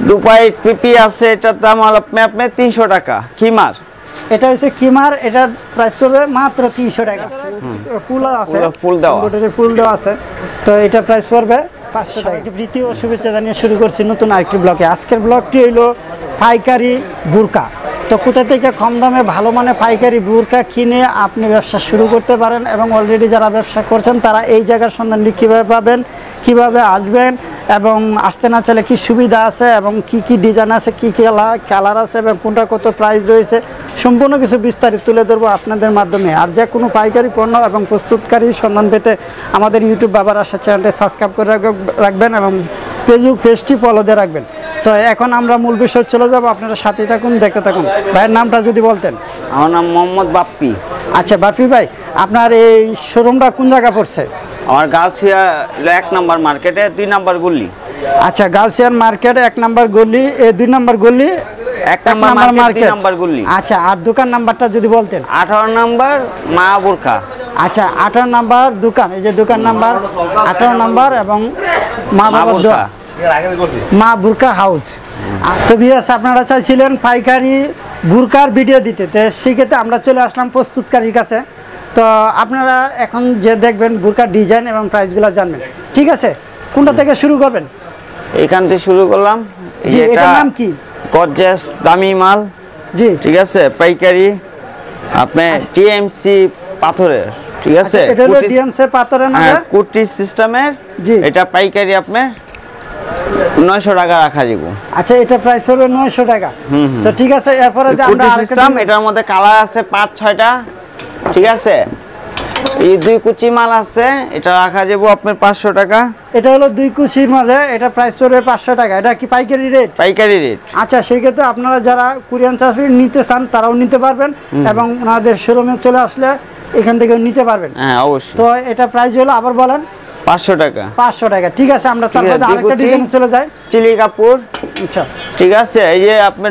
Dubai পিপি আছে, এটার দাম হলো আপনার 300 টাকা। খিমার, এটা হচ্ছে খিমার, এটার প্রাইস পড়বে মাত্র 300 টাকা। ফুল আছে, ফুল দেওয়া, ফুল দেওয়া আছে, তো এটা প্রাইস পড়বে 500 টাকা। দ্বিতীয় শুভেচ্ছা জানিয়ে শুরু করছি নতুন আরেকটি ব্লগে। আজকের ব্লগটি হইলো পাইকারি বোরকা। তো কোথা থেকে কম দামে ভালো মানে পাইকারি বোরকা কিনে আপনি ব্যবসা শুরু করতে পারেন, এবং অলরেডি যারা ব্যবসা করছেন তারা এই জায়গার সন্ধানটি কীভাবে পাবেন, কিভাবে আসবেন, এবং আসতে না চাইলে কী সুবিধা আছে, এবং কি কি ডিজাইন আছে, কী কী কালার আছে, এবং কোনটা কত প্রাইস রয়েছে, সম্পূর্ণ কিছু বিস্তারিত তুলে ধরবো আপনাদের মাধ্যমে। আর যে কোনো পাইকারি পণ্য এবং প্রস্তুতকারীর সন্ধান পেতে আমাদের ইউটিউব বাবার আশা চ্যানেলটি সাবস্ক্রাইব করে রাখবেন এবং ফেসবুক পেজটি ফলো দিয়ে রাখবেন। তো এখন আমরা মূল বিষয় চলে যাবো, আপনারা সাথে থাকুন, দেখতে থাকুন। ভাইয়ের নামটা যদি বলতেন। আমার নাম মোহাম্মদ বাপ্পি। আচ্ছা বাপ্পি ভাই, আপনার এই শোরুমটা কোন জায়গা পড়ছে? আমার গাছিয়া 1 নম্বর মার্কেটে 2 নম্বর গলি। আচ্ছা, গাউসিয়ান মার্কেট 1 নম্বর গলি, 2 নম্বর গলি, 1 নম্বর মার্কেট 2 নম্বর গলি। আচ্ছা, আর দোকান নাম্বারটা যদি বলতেন। 18 নম্বর মা বোরকা। আচ্ছা, 18 নম্বর দোকান, এই যে দোকান নাম্বার 18 নম্বর এবং মা বোরকা হাউস। তো ভিউয়ার্স, আপনারা চাইছিলেন পাইকারি বোরকার ভিডিও দিতে, তো সেক্ষেত্রে আমরা চলে আসলাম প্রস্তুতকারীর কাছে। তো আপনারা এখন যে দেখবেন বোরকার ডিজাইন এবং প্রাইসগুলো জানবেন, ঠিক আছে? কোনটা থেকে শুরু করবেন? এইখান থেকে শুরু করলাম। জি, এটার নাম কি? গর্জিয়াস দামি মাল। জি, ঠিক আছে, পাইকারি আপনি টিএমসি পাথরের। ঠিক আছে, এটা হলো টিএমসি পাথরের মধ্যে কুটি সিস্টেমের। জি, এটা পাইকারি আপনি 900 টাকা রাখা যাব। আচ্ছা, এটা প্রাইস হলো 900 টাকা। তো ঠিক আছে, এরপরে আমরা সিস্টেম, এটার মধ্যে কালার আছে 5-6টা। ঠিক আছে, এই 2 কুচি মাল আছে, এটা রাখা যাব আপনার 500 টাকা। এটা হলো 2 কুচির মাঝে, এটা প্রাইস পড়বে 500 টাকা। এটা কি পাইকারি রেট? পাইকারি রেট। আচ্ছা, সেই ক্ষেত্রে আপনারা যারা কোরিয়ান চাষি নিতে চান তারাও নিতে পারবেন, এবং ওনাদের শোরুমে চলে আসলে এখান থেকেও নিতে পারবেন। হ্যাঁ, অবশ্যই। তো এটা প্রাইস হলো, আবার বলেন। 500 টাকা। 500 টাকা, ঠিক আছে। আমরা তারপরে আরেকটা ডিজাইন চলে যাই। চিলি কাপড়। আচ্ছা, ঠিক আছে, এই যে আপনার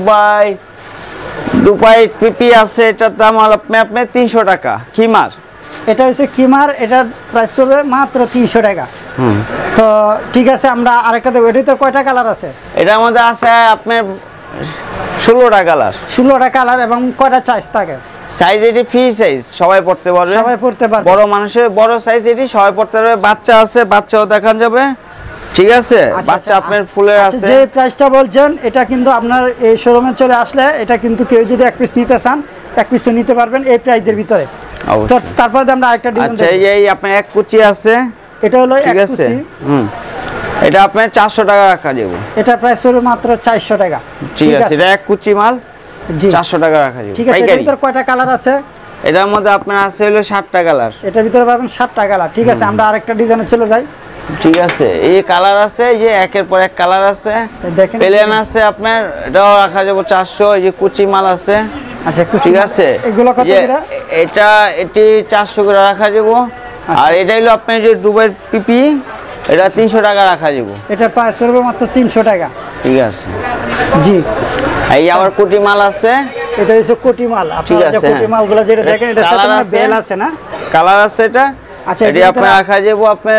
দুবাই পিপি আছে, এটার দাম হলো আপনার 300 টাকা। খিমার, এটা হচ্ছে খিমার, এটার প্রাইস পড়বে মাত্র 300 টাকা। তো ঠিক আছে, আমরা আরেকটা দেখব। এটাতে কয়টা কালার আছে? এটার মধ্যে আছে আপনার 16টা কালার। 16টা কালার, এবং কয়টা সাইজ থাকে? সাইজ এটি ফ্রি সাইজ, সবাই পড়তে পারবে। সবাই পড়তে পারবে। বড় মানুষের বড় সাইজ এটি সবাই পড়তে পারবে। বাচ্চা আছে, বাচ্চাও দেখান যাবে। ঠিক আছে, বাচ্চা আপনার ফুলের আছে। যে প্রাইসটা বলছেন, এটা কিন্তু আপনার এই শোরুমে চলে আসলে এটা কিন্তু কেউ যদি 1 পিস নিতে চান 1 পিসও নিতে পারবেন এই প্রাইসের ভিতরে। তো তারপরে আমরা আরেকটা ডিজাইন। আচ্ছা, এই আপনার 1 কুচি আছে, এটা হলো 1 কুচি। এটা আপনার 400 টাকা রাখা যাবে। এটা প্রাইস হলো মাত্র 400 টাকা। ঠিক আছে, এটা 1 কুচি মাল। জি, 400 টাকা রাখা যাবে। ঠিক আছে, এর ভিতর কয়টা কালার আছে? এটার মধ্যে আপনার আছে হলো 7টা কালার। এটার ভিতরে পাবেন 7টা কালার। ঠিক আছে, আমরা আরেকটা ডিজাইনে চলে যাই। ঠিক আছে, এই কালার আছে, এই যে একের পর এক কালার আছে, দেখেন। প্লেন আছে আপনার, এটাও রাখা যাবে 400। এই যে কুচি মাল আছে। আচ্ছা, ঠিক আছে, এগুলো কত করে? এটি 400 করে রাখা যাব। আর এটা হলো আপনার যে দুবাই পিপি, এটা 300 টাকা রাখা যাব। এটা প্রাইস পড়বে মাত্র 300 টাকা। ঠিক আছে। জি, এই আবার কুটি মাল আছে। এটা হচ্ছে কোটি মাল। আপনারা যে কোটি মালগুলো যেটা দেখেন, এটা সাথে বেল আছে না? কালার আছে এটা। আচ্ছা, এটা আপনার রাখা যাব আপনার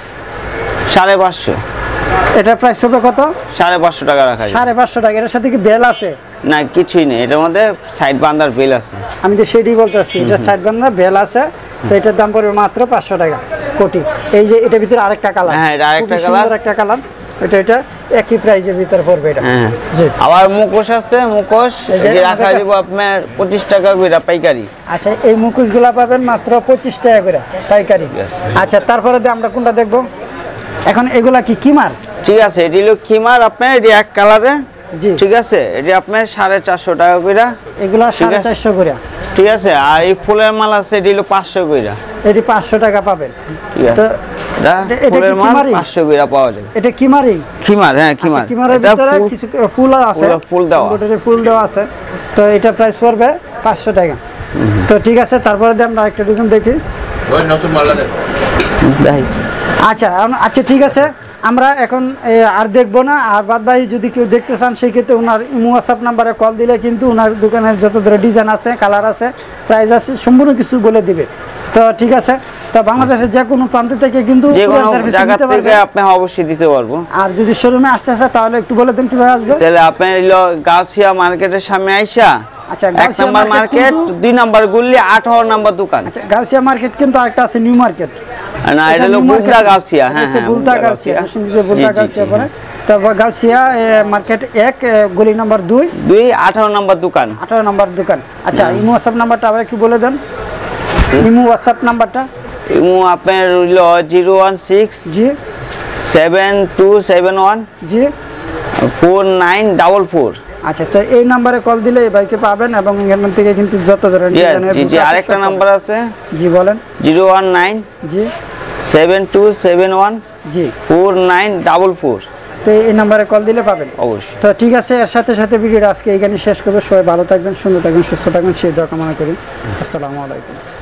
550। এটা প্রাইস হবে কত? 550 টাকা রাখা যাবে। 550 টাকা। এর সাথে কি বেল আছে? না, কিছুই নেই, এটার মধ্যে সাইড বান্দার বেল আছে। আমি তো সেটাই বলতেছি, এটা সাইড বান্দার বেল আছে। তো এটার দাম পড়বে মাত্র 500 টাকা কোটি। এই যে এটার ভিতরে আরেকটা কালার। হ্যাঁ, এটা আরেকটা কালার, সুন্দর একটা কালার। এটা একই প্রাইসের ভিতরে পড়বে এটা। হ্যাঁ, জি। আবার মুখোশ আছে, মুখোশ এই রাখা যাব আপনার 25 টাকা করে পাইকারি। আচ্ছা, এই মুখোশগুলো পাবেন মাত্র 25 টাকা করে পাইকারি। আচ্ছা, তারপরে আমরা কোনটা দেখব এখন? এগুলা কি খিমার? ঠিক আছে, এটি হলো খিমার আপনার, এটি এক কালারে। জি, ঠিক আছে, এটি আপনার 450 টাকা করে। এগুলা 450 করে। ঠিক আছে, আর এই ফুলের মাল আছে, এটি হলো 500 করে। এটি 500 টাকা পাবেন। ঠিক আছে, এটা ফুলের মাল 500 করে পাওয়া যায়। এটা খিমারই? খিমার, হ্যাঁ, খিমার। খিমারের ভিতরে কিছু ফুল আছে, ফুল দেওয়া, ফুল দেওয়া আছে। তো এটা প্রাইস পড়বে 500 টাকা। তো ঠিক আছে, তারপরে আমরা একটা ডিজাইন দেখি। ওই নতুন মালটা দেখো। আচ্ছা, ঠিক আছে। আমরা এখন আর দেখবো না, আর বাদ বাকি যদি কেউ দেখতে চান সেই ক্ষেত্রে ওনার ইমো হোয়াটসঅ্যাপ নাম্বারে কল দিলে কিন্তু ওনার দোকানের যত ধরনের ডিজাইন আছে, কালার আছে, প্রাইস আছে, সম্পূর্ণ কিছু বলে দিবে। তো ঠিক আছে, তো বাংলাদেশের যে কোনো প্রান্ত থেকে কিন্তু যে পুরো কোনো সার্ভিস জায়গা নিতে থেকে পারবে। আপনি অবশ্যই দিতে পারবো। আর যদি শোরুমে আসতে আসে তাহলে একটু বলে দেন কিভাবে আসবে। তাহলে আপনি হলো গাউসিয়া মার্কেটের সামনে আইসা আচ্ছা, 1 গাউসিয়া নম্বর মার্কেট, 2 নম্বর গুল্লি, 18 নম্বর দোকান। আচ্ছা, গাউসিয়া মার্কেট কিন্তু আরেকটা আছে নিউ মার্কেট। না, এটা হলো বুলতা গাউসিয়া। হ্যাঁ হ্যাঁ, বুলতা গাউসিয়া, নরসিংদীতে বুলতা গাউসিয়া পড়ে। তো গাউসিয়া মার্কেট 1 গলি নম্বর 2, 18 নম্বর দোকান। 18 নম্বর দোকান। আচ্ছা, ইমো হোয়াটসঅ্যাপ নাম্বারটা আবার একটু বলে দেন। ইমো হোয়াটসঅ্যাপ নাম্বারটা আপনার হইলো 016 জি 7271 জি 4944। আচ্ছা, তো এই নাম্বারে কল দিলে এই বাইকে পাবেন এবং এখান থেকে কিন্তু যত ধরনের ডিজাইনের জি জি, আরেকটা নাম্বার আছে। জি বলেন। 019 জি 7271 জি 4944। তো এই নাম্বারে কল দিলে পাবেন অবশ্যই। তো ঠিক আছে, এর সাথে সাথে ভিডিওটা আজকে এইখানে শেষ করবো। সবাই ভালো থাকবেন, সুন্দর থাকবেন, সুস্থ থাকবেন সেই দোয়া কামনা করি। আসসালামু আলাইকুম।